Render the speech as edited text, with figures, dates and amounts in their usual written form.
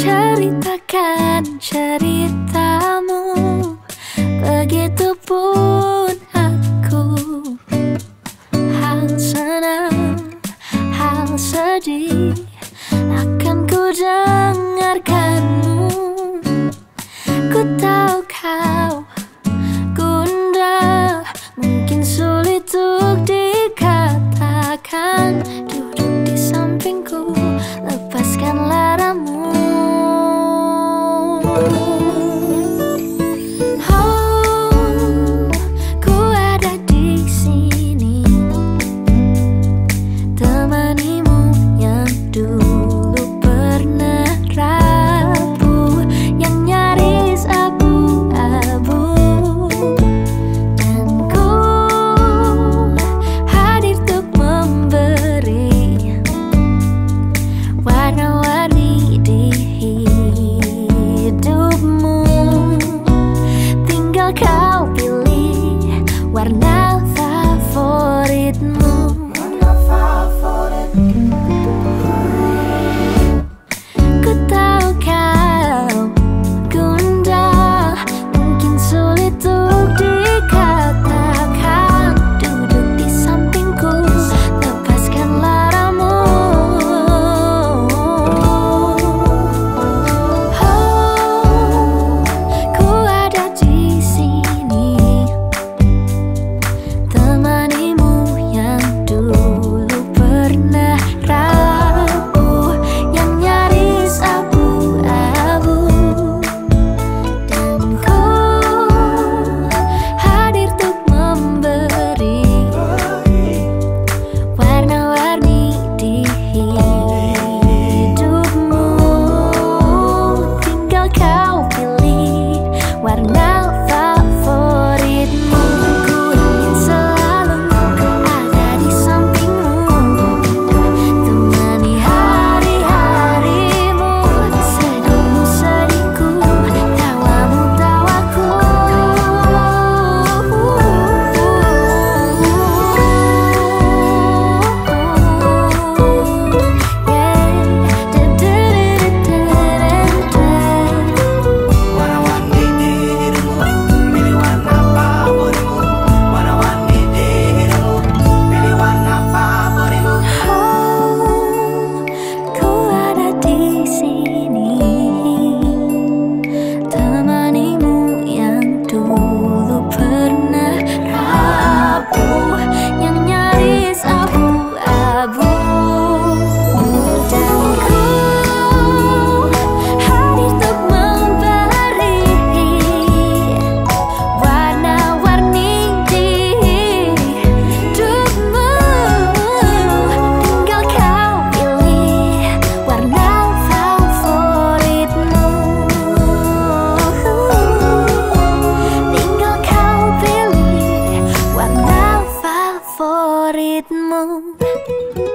ceritakan ceritamu, begitupun aku. Hal senang, hal sedih, akan ku dengarkanmu. Ku tahu kau gundah, mungkin sulit untuk dikatakan. Duduk di sampingku, lepaskan laramu. Oh, ku ada di sini, temanimu yang dulu pernah rapuh, yang nyaris abu-abu. Dan ku hadir untuk memberi warna-warni di hidupmu. Tinggal kau pilih warna favoritmu. Ku tahu kau gundah, mungkin sulit untuk dikatakan. Duduk di sampingku, lepaskan laramu. Oh, ku ada di sini, temanimu yang dulu pernah rapuh, yang nyaris abu-abu. Dan ku hadir untuk memberi warna-warni di hidupmu. Tinggal kau pilih warna favoritmu. Ku ingin selalu ada di sampingmu, temani hari-harimu, senyummu sedihku, tawamu tawaku. Warna-warni dirimu, pilih warna favoritmu. Warna-warni dirimu, pilih warna favoritmu. Ku ada di sini, temanimu yang dulu pernah rapuh, yang nyaris abu-abu. Dan ku hadir untuk memberi warna-warni di hidupmu. Tinggal kau pilih warna favoritmu. Tinggal kau pilih warna favoritmu.